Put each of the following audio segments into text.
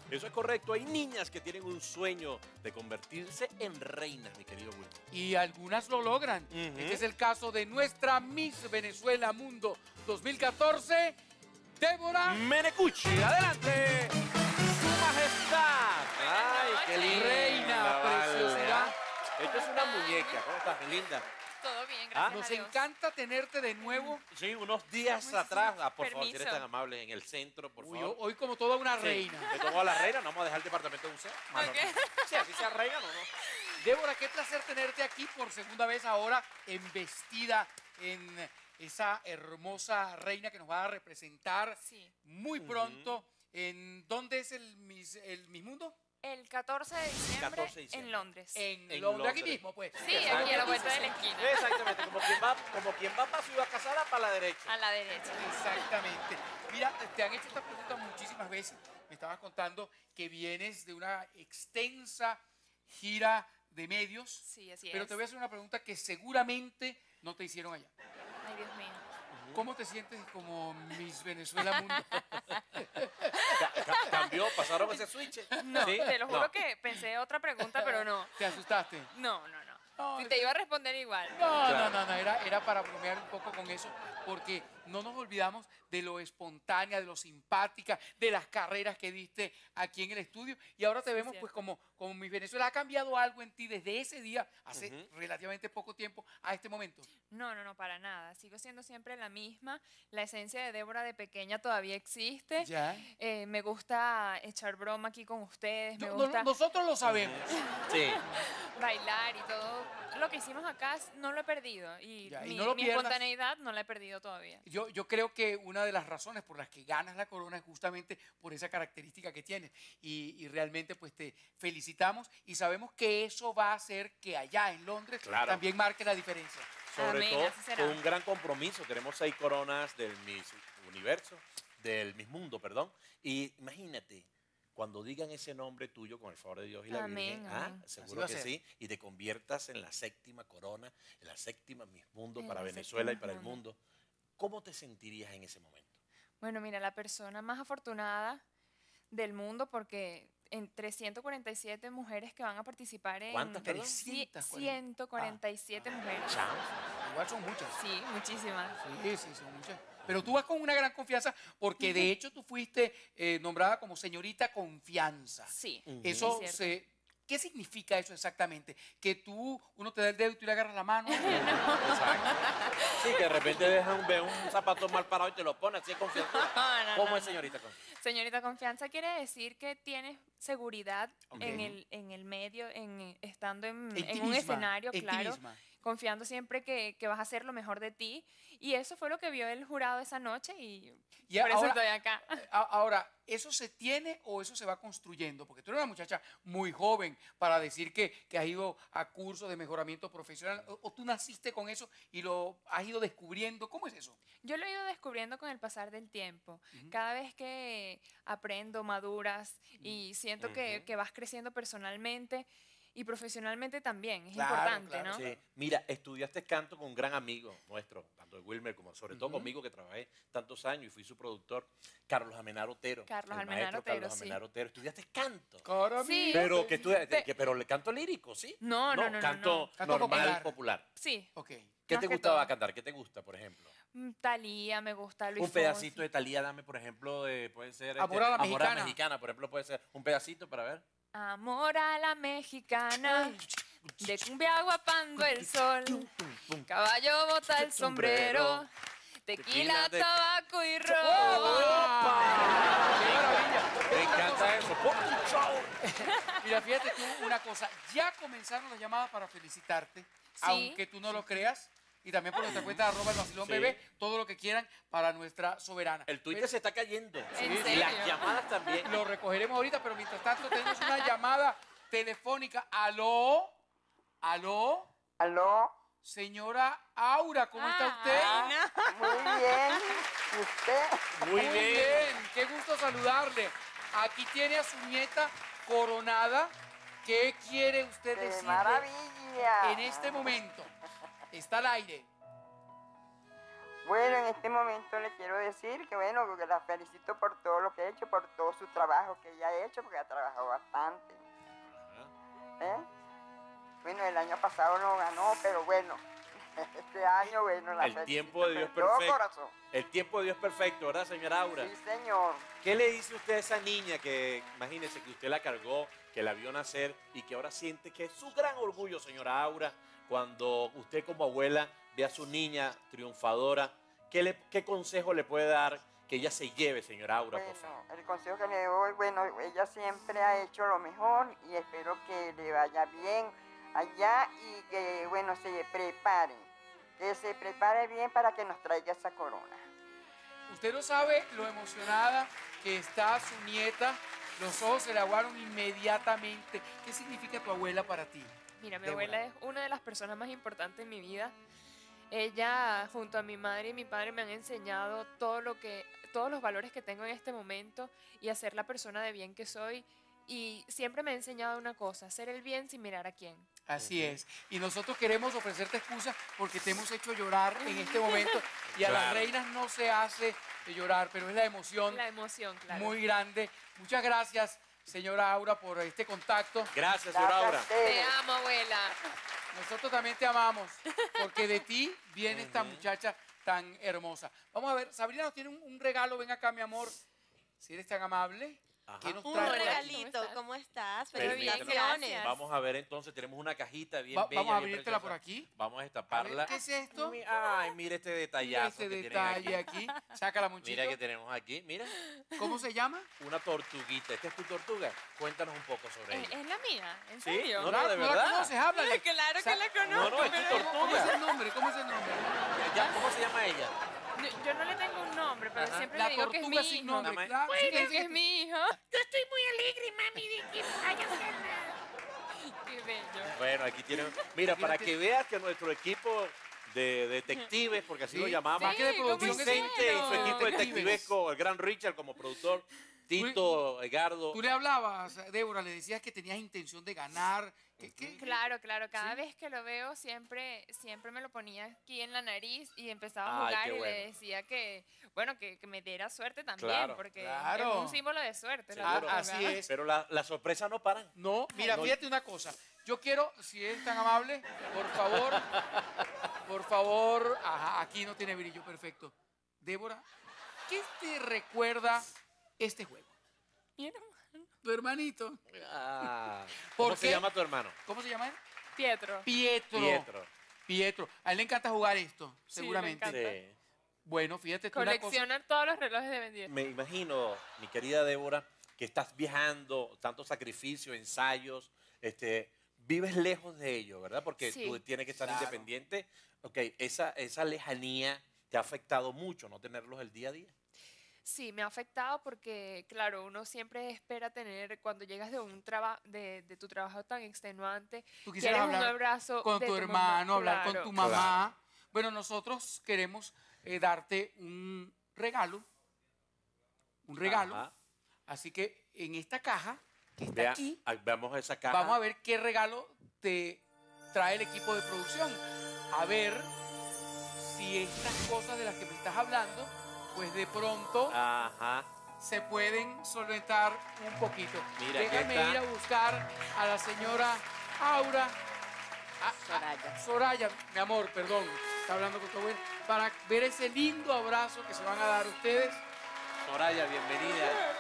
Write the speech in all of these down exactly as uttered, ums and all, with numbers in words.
Eso es correcto. Hay niñas que tienen un sueño de convertirse en reinas, mi querido Wilmer. Y algunas lo logran. Uh-huh. Este es el caso de nuestra Miss Venezuela Mundo dos mil catorce, Débora Menecucci. Adelante. Su majestad. Ay, qué linda. Reina, preciosidad. Esto es una muñeca. ¿Cómo estás, mi linda? Todo bien, gracias Nos a Dios. encanta tenerte de nuevo. Sí, unos días Uy, sí. atrás. Ah, por favor, si Permiso. eres tan amable, en el centro, por Uy, favor. hoy como toda una Sí, reina. me tomó a la reina, no vamos a dejar el departamento de museo. Ah, no, Ok. no. Sí, así sea reina, no, no. Débora, qué placer tenerte aquí por segunda vez ahora, embestida en esa hermosa reina que nos va a representar Sí. muy pronto. ¿En dónde es el Miss, el Miss Mundo? El catorce de diciembre, catorce de diciembre. en Londres. En, En Londres, aquí Londres. mismo, pues. Sí, aquí a la vuelta de la esquina. Exactamente, como quien va, como quien va para Ciudad Casada, para la derecha. A la derecha. Exactamente. Mira, te han hecho esta pregunta muchísimas veces. Me estabas contando que vienes de una extensa gira de medios. Sí, así Pero es. te voy a hacer una pregunta que seguramente no te hicieron allá. Ay, Dios mío. ¿Cómo te sientes como Miss Venezuela Mundo? Ca- ca- cambió, pasaron ese switch. No, ¿Sí? te lo juro No. que pensé otra pregunta, pero no. ¿Te asustaste? No, no, no. No, Si es- te iba a responder igual. No, Claro. no, no, no, era, era para bromear un poco con eso, porque no nos olvidamos de lo espontánea, de lo simpática, de las carreras que diste aquí en el estudio, y ahora te Sí, vemos cierto. pues como, como Miss Venezuela. ¿Ha cambiado algo en ti desde ese día, hace Ujú. relativamente poco tiempo, a este momento? No, no, no, para nada. Sigo siendo siempre la misma. La esencia de Débora de pequeña todavía existe. Ya. Eh, me gusta echar broma aquí con ustedes. Me No- no- gusta nosotros lo sabemos. Sí. bailar y todo. Lo que hicimos acá no lo he perdido. Y, Ya, y mi, no lo mi pierdas. espontaneidad no la he perdido todavía. Yo, yo creo que una de las razones por las que ganas la corona es justamente por esa característica que tienes. Y, y realmente pues te felicitamos y sabemos que eso va a hacer que allá en Londres Claro. también marque la diferencia. Sobre Amén, todo así será. con un gran compromiso. Tenemos seis coronas del Miss Universo, del Miss Mundo, perdón. Y imagínate, cuando digan ese nombre tuyo, con el favor de Dios y la Amén, Virgen, ah, amén. Así seguro va a que ser. sí, y te conviertas en la séptima corona, en la séptima Miss Mundo En para la Venezuela y séptima para el mundo. mundo. ¿Cómo te sentirías en ese momento? Bueno, mira, la persona más afortunada del mundo porque entre ciento cuarenta y siete mujeres que van a participar en... ¿Cuántas, perdón? Sí, ciento cuarenta. ciento cuarenta y siete mujeres. Chao. Igual son muchas. Sí, muchísimas. Sí, sí, son muchas. Pero tú vas con una gran confianza porque de hecho tú fuiste eh, nombrada como señorita confianza. Sí. Eso es cierto. se... ¿Qué significa eso exactamente? Que tú, uno te da el dedo y tú le agarras la mano. Exacto. Sí, que de repente dejan ve un zapato mal parado y te lo pones así de confianza. No, no, ¿Cómo no, es, no. señorita confianza? Señorita confianza quiere decir que tienes seguridad Ok. en, el, en el medio, en, estando en, En ti en un misma, escenario, en ti claro, misma. confiando siempre que, que vas a hacer lo mejor de ti. Y eso fue lo que vio el jurado esa noche y, Y por eso ahora- estoy acá. A- Ahora, ¿eso se tiene o eso se va construyendo? Porque tú eres una muchacha muy joven para decir que, que has ido a cursos de mejoramiento profesional o, o tú naciste con eso y lo has ido descubriendo. ¿Cómo es eso? Yo lo he ido descubriendo con el pasar del tiempo. Cada vez que aprendo, maduras y siento que, Ujú. que vas creciendo personalmente y profesionalmente también. Es Claro, importante, claro, ¿no? Sí, mira, estudiaste canto con un gran amigo nuestro, tanto de Wilmer como sobre todo conmigo, que trabajé tantos años y fui su productor, Carlos Amenar Otero. Carlos el Almenar maestro Otero, Carlos sí. Amenar Otero. Estudiaste canto. Cara Sí. mía. Pero que estudiaste, Pe- que, pero le canto lírico, ¿sí? No, no, no, no, Canto, no. Canto normal, popular. popular. Sí. Ok. ¿Qué Más te que gustaba todo. cantar? ¿Qué te gusta, por ejemplo? Mm, Thalía, me gusta Luis Un pedacito Fonsi. de Talía, dame, por ejemplo, de, puede ser... Amor a la Amor mexicana. mexicana, por ejemplo, puede ser un pedacito para ver. Amor a la mexicana, de cumbia aguapando el sol, caballo bota el sombrero, tequila, Tequila de- tabaco y ron. ¡Qué maravilla! Me encanta eso. ¡Ponte un show! Mira, fíjate tú una cosa. Ya comenzaron las llamadas para felicitarte, Sí. aunque tú no lo creas. Y también por nuestra cuenta arroba el vacilón Sí. bebé, todo lo que quieran para nuestra soberana. El Twitter se está cayendo. ¿En y serio? las llamadas también. Lo recogeremos ahorita, pero mientras tanto tenemos una llamada telefónica. ¿Aló? ¿Aló? ¿Aló? Señora Aura, ¿cómo está usted? Ay, no. Muy bien. ¿Y usted? Muy bien. Qué gusto saludarle. Aquí tiene a su nieta coronada. ¿Qué quiere usted ¡Qué decirle maravilla! en este momento? Está al aire. Bueno, en este momento le quiero decir que bueno, que la felicito por todo lo que ha hecho, por todo su trabajo que ella ha hecho, porque ha trabajado bastante. ¿Eh? Bueno, el año pasado no ganó, pero bueno, este año, bueno, la El felicito tiempo de Dios con todo perfecto. corazón. El tiempo de Dios perfecto, ¿verdad, señora Aura? Sí, señor. ¿Qué le dice usted a esa niña que, imagínese que usted la cargó, que la vio nacer y que ahora siente que es su gran orgullo, señora Aura, cuando usted como abuela ve a su niña triunfadora? ¿Qué, le, qué consejo le puede dar que ella se lleve, señora Aura, por Bueno, favor? el consejo que le doy, bueno, ella siempre ha hecho lo mejor y espero que le vaya bien allá y que, bueno, se prepare, que se prepare bien para que nos traiga esa corona. Usted no sabe lo emocionada que está su nieta. Los ojos se le aguaron inmediatamente. ¿Qué significa tu abuela para ti? Mira, mi Débora. abuela es una de las personas más importantes en mi vida. Ella, junto a mi madre y mi padre, me han enseñado todo lo que, todos los valores que tengo en este momento y a ser la persona de bien que soy. Y siempre me ha enseñado una cosa, hacer el bien sin mirar a quién. Así es. Y nosotros queremos ofrecerte excusas porque te hemos hecho llorar en este momento. Y a las Claro. reinas no se hace llorar, pero es la emoción La emoción, claro. muy grande. Muchas gracias, señora Aura, por este contacto. Gracias, señora Gracias Aura. a ustedes. Te amo, abuela. Nosotros también te amamos, porque de ti viene esta muchacha tan hermosa. Vamos a ver, Sabrina nos tiene un, un regalo. Ven acá, mi amor, si eres tan amable. Ajá. ¿Qué nos Un trae por aquí? regalito, ¿Cómo ¿cómo estás? Permíteme. Felicitaciones. Gracias. Vamos a ver entonces, tenemos una cajita bien Va- bella. vamos a bien abrírtela preciosa. por aquí. Vamos a A ver, destaparla. ¿qué es esto? Mi- Ay, mire este Mira detallazo este que tienen detalle aquí. Sácala, Monchito. Mira que tenemos aquí, mira, ¿Cómo se llama? una tortuguita. ¿Esta es tu tortuga? Cuéntanos un poco sobre ¿Es, ella. es la mía? ¿En ¿Sí? serio? No, no, Claro, de ¿no la verdad. conoces? Háblale. Claro Sa- que la conozco. No, no, es tu pero- ¿Cómo, cómo es tortuga. el nombre? ¿Cómo es el nombre? Ya, ¿cómo se llama ella? Yo, yo no le tengo un nombre, pero Ajá. siempre La le digo que es mi tortuga sin hijo. nombre, Dame. claro. Bueno, sí, que sí, es sí. mi hijo. Yo estoy muy alegre, mami, de que vaya a ser Qué bello. Bueno, aquí tienen. Mira, para Fíjate. que veas que nuestro equipo de detectives, porque así Sí, lo llamamos, más que de Sí, ¿cómo producción, es Vicente y su bueno? equipo Detectives. detectivesco, el gran Richard como productor, Tito, Edgardo. Tú le hablabas, Débora, le decías que tenías intención de ganar. ¿Qué, qué- Claro, claro. Cada ¿Sí? vez que lo veo, siempre, siempre me lo ponía aquí en la nariz y empezaba a Ay, jugar qué y bueno. le decía que, bueno, que, que me diera suerte también, Claro. porque Claro. es un símbolo de suerte. la Ah, Seguro. tortuga. así es. Pero la- las sorpresas no paran. No, mira, No. fíjate una cosa. Yo quiero, si es tan amable, por favor, por favor, ajá, aquí no tiene brillo, perfecto. Débora, ¿qué te recuerda este juego? Mi hermano. Tu hermanito. Ah, ¿Por ¿Cómo se qué? llama tu hermano? ¿Cómo se llama él? Pietro. Pietro. Pietro. Pietro. A él le encanta jugar esto, Sí, le seguramente. encanta. Sí. Bueno, fíjate tú una cosa. Coleccionar todos los relojes de Ben diez. Me imagino, mi querida Débora, que estás viajando, tanto sacrificio, ensayos, este, vives lejos de ello, ¿verdad? Porque Sí. tú tienes que estar Claro. independiente. Ok, esa, esa lejanía te ha afectado mucho, no tenerlos el día a día. Sí, me ha afectado porque, claro, uno siempre espera tener, cuando llegas de un trabajo, de, de tu trabajo tan extenuante, Tú quieres quisieras un hablar abrazo con de tu mamá, hermano, hablar con claro. tu mamá. Bueno, nosotros queremos eh, darte un regalo. Un regalo. Ajá. Así que en esta caja que está Vea- aquí, ah, veamos esa caja. vamos a ver qué regalo te trae el equipo de producción. A ver si estas cosas de las que me estás hablando, pues de pronto Ajá. se pueden solventar un poquito. Mira, aquí Déjame está. ir a buscar a la señora Aura. a- a- Soraya. Soraya, mi amor, perdón, está hablando con tu abuela, para ver ese lindo abrazo que se van a dar ustedes. Soraya, bienvenida.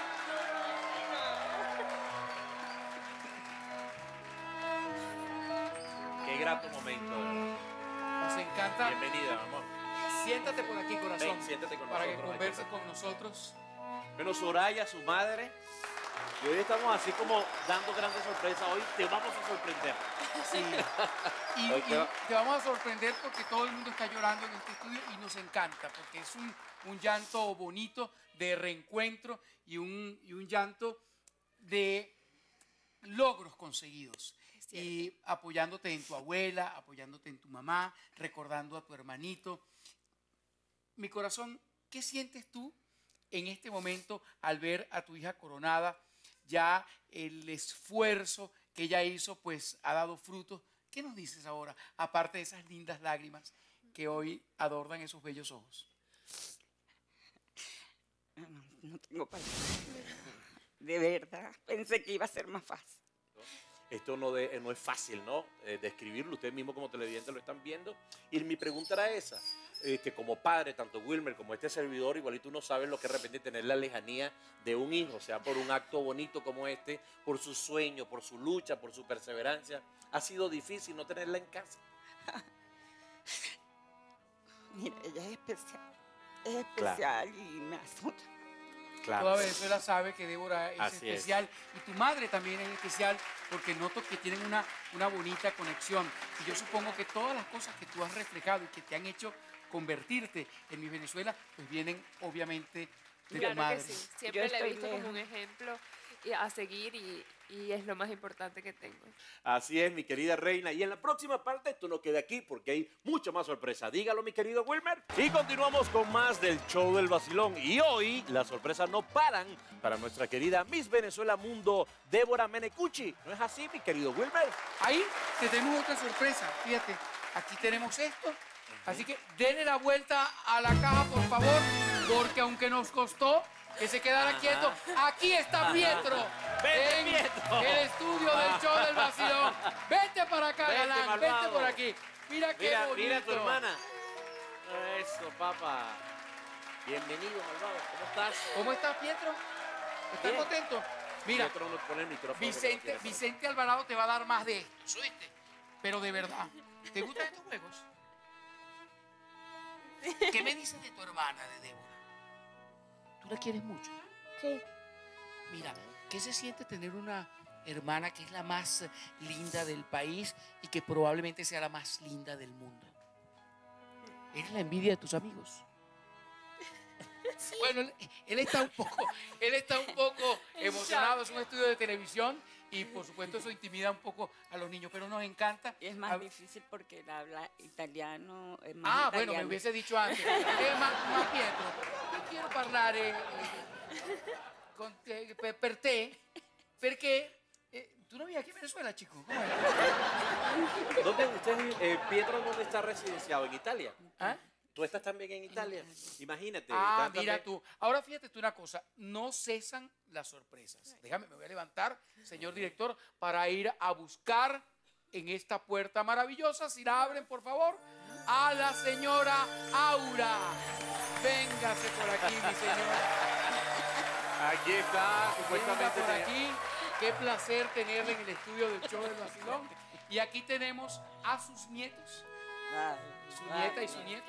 Qué grato momento. de verdad. Nos encanta. Bienvenida, amor. Siéntate por aquí, corazón, Ven, siéntate con para que nosotros aquí, converses ven. con nosotros. Bueno, Soraya, su madre. Y hoy estamos así como dando grandes sorpresas. Hoy te vamos a sorprender. Sí. Y, Hoy te y va- te vamos a sorprender porque todo el mundo está llorando en este estudio y nos encanta, porque es un, un llanto bonito de reencuentro y un, y un llanto de logros conseguidos. Es cierto. Y apoyándote en tu abuela, apoyándote en tu mamá, recordando a tu hermanito. Mi corazón, ¿qué sientes tú en este momento al ver a tu hija coronada? Ya el esfuerzo que ella hizo, pues ha dado frutos. ¿Qué nos dices ahora, aparte de esas lindas lágrimas? que hoy adornan esos bellos ojos? No, no tengo palabras. De verdad, pensé que iba a ser más fácil. Esto no, de, no es fácil, ¿no? Eh, describirlo, ustedes mismos como televidentes lo están viendo. Y mi pregunta era esa, eh, que como padre, tanto Wilmer como este servidor, igualito uno sabe lo que es de repente tener la lejanía de un hijo, sea por un acto bonito como este, por su sueño, por su lucha, por su perseverancia. ¿Ha sido difícil no tenerla en casa? Mira, ella es especial. Es especial y me azota. Claro. Toda Venezuela sabe que Débora es Así especial y tu madre también es especial porque noto que tienen una, una bonita conexión. Y yo supongo que todas las cosas que tú has reflejado y que te han hecho convertirte en mi Venezuela, pues vienen obviamente de Claro tu madre. que sí. Siempre Yo la he estoy visto como lejos. un ejemplo y a seguir y, y es lo más importante que tengo. Así es, mi querida reina. Y en la próxima parte esto no queda aquí porque hay mucha más sorpresa. Dígalo, mi querido Wilmer. Y continuamos con más del show del vacilón. Y hoy las sorpresas no paran para nuestra querida Miss Venezuela Mundo, Débora Menecucci. ¿No es así, mi querido Wilmer? Ahí te tenemos otra sorpresa. Fíjate, aquí tenemos esto. Así que denle la vuelta a la caja, por favor, porque aunque nos costó que se quedara Ajá. quieto, aquí está Pietro. Vente, en Pietro. el estudio del show del vacilón. Vente para acá, Vente, galán. malvado. Vente por aquí. Mira qué Mira, bonito. mira a tu hermana. Eso, papá. Bienvenido, malvado. ¿Cómo estás? ¿Cómo ¿Cómo estás, Pietro? ¿Estás Bien. contento? Mira, Pietro no pone el micrófono porque no Vicente, quiere saber. Vicente Alvarado te va a dar más de esto, ¿oíste? Pero de verdad, ¿te gustan estos juegos? ¿Qué me dices de tu hermana, de Débora? ¿Tú la quieres mucho? Sí. Mira, ¿qué se siente tener una hermana que es la más linda del país y que probablemente sea la más linda del mundo? ¿Eres la envidia de tus amigos? Bueno, él, él está un poco, él está un poco emocionado, es un estudio de televisión y por supuesto eso intimida un poco a los niños, pero nos encanta. Y es más A- difícil porque él habla italiano. Es más Ah, bueno, italiano. me hubiese dicho antes. Eh, ma, ma Pietro, io quiero parlare eh, con te, per, per te, perché eh, tú no vives aquí en Venezuela, chico. ¿Cómo es? ¿Dónde usted, eh, Pietro, dónde está residenciado? ¿En Italia? ¿Ah? ¿Tú estás también en Italia? Imagínate. Ah, estás mira también- tú. Ahora fíjate tú una cosa, no cesan las sorpresas. Déjame, me voy a levantar, señor director, para ir a buscar en esta puerta maravillosa, si la abren, por favor, a la señora Aura. Véngase por aquí, mi señora. Aquí está, Venga supuestamente. por tenía- aquí. Qué placer tenerla en el estudio del show del vacilón. Y aquí tenemos a sus nietos, Ay, su ay, nieta y su nieto.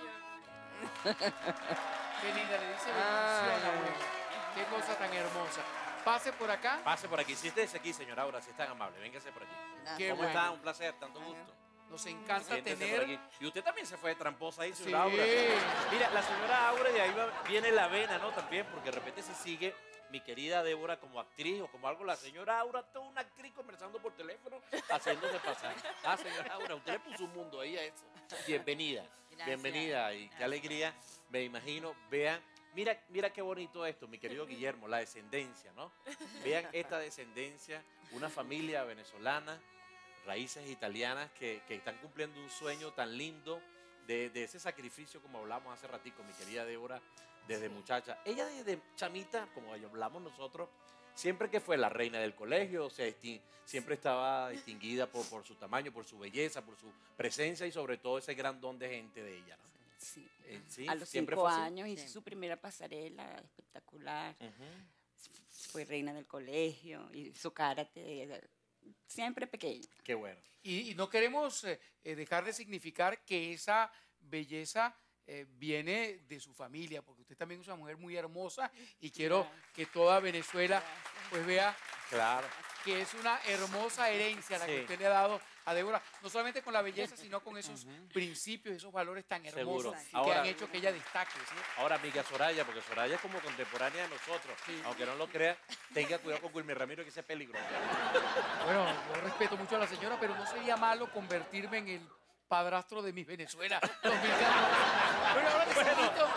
Qué linda, le dice bendición, abuela. Qué cosa tan hermosa. Pase por acá. Pase por aquí. Siéntese aquí, señora Aura, si es tan amable. Véngase por aquí. Qué ¿Cómo bueno. está? Un placer, tanto gusto. Nos encanta Siéntese por tener. aquí. Y usted también se fue de tramposa ahí, Sí. señora Aura. Mira, la señora Aura, de ahí va- viene la vena, ¿no? También, porque de repente se sigue mi querida Débora como actriz o como algo. La señora Aura, toda una actriz conversando por teléfono, haciéndose pasar. Ah, señora Aura, usted le puso un mundo ahí a eso. Bienvenida, Gracias. bienvenida y qué alegría, me imagino. Vean, mira, mira qué bonito esto, mi querido Guillermo, la descendencia, ¿no? Vean esta descendencia, una familia venezolana, raíces italianas que, que están cumpliendo un sueño tan lindo de, de ese sacrificio como hablamos hace ratico, mi querida Débora, desde muchacha. Ella desde chamita, como hablamos nosotros, siempre que fue la reina del colegio, o sea, distin- siempre estaba distinguida por, por su tamaño, por su belleza, por su presencia y sobre todo ese gran don de gente de ella, ¿no? Sí. Eh, sí, A los siempre cinco fue así. años hizo su primera pasarela espectacular. Ujú. Fue reina del colegio y su karate. eh, Siempre pequeña. Qué bueno. Y, y no queremos eh, eh, dejar de significar que esa belleza eh, viene de su familia, porque usted también es una mujer muy hermosa y quiero Gracias. que toda Venezuela pues vea Claro. que es una hermosa herencia la que Sí. usted le ha dado a Débora, no solamente con la belleza, sino con esos principios, esos valores tan Seguro. hermosos que Ahora- han hecho que ella destaque. ¿sí? Ahora, amiga Soraya, porque Soraya es como contemporánea de nosotros, Sí. aunque no lo crea, tenga cuidado con Wilmer Ramiro, que ese es peligroso. Bueno, yo respeto mucho a la señora, pero no sería malo convertirme en el padrastro de Miss Venezuela dos mil catorce. Bueno, ahora necesito,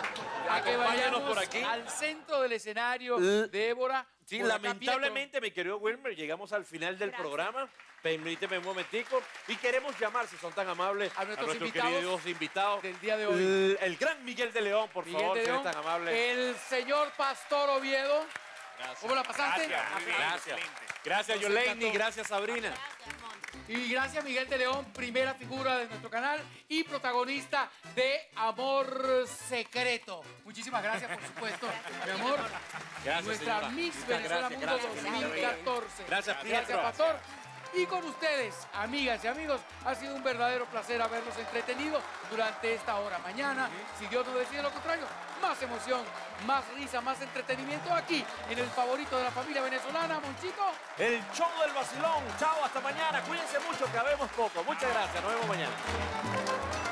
a que Acompáñenos vayamos por aquí. al centro del escenario, L- Débora. Sí, por acá, lamentablemente, mi querido Wilmer, llegamos al final del Gracias. programa. Permíteme un momentico. Y queremos llamar, si son tan amables, A nuestros invitados queridos invitados. del día de hoy. El, el gran Miguel de León, por Miguel favor, de si eres León, tan amable. el señor Pastor Oviedo. Gracias. ¿Cómo la pasaste? Gracias, muy bien, Gracias. excelente. Gracias, Nos Yolaini. encantó. Gracias, Sabrina. Y gracias Miguel de León, primera figura de nuestro canal y protagonista de Amor Secreto. Muchísimas gracias, por supuesto, mi amor. Gracias, Nuestra señora. Miss Muchas Venezuela gracias, Mundo gracias, dos mil catorce. Gracias, Pietro. Pastor. Y con ustedes, amigas y amigos, ha sido un verdadero placer haberlos entretenido durante esta hora. Mañana, si Dios nos decide lo contrario, más emoción, más risa, más entretenimiento aquí en el favorito de la familia venezolana, Monchito. El show del vacilón. Chao, hasta mañana. Cuídense mucho, que habemos poco. Muchas gracias. Nos vemos mañana.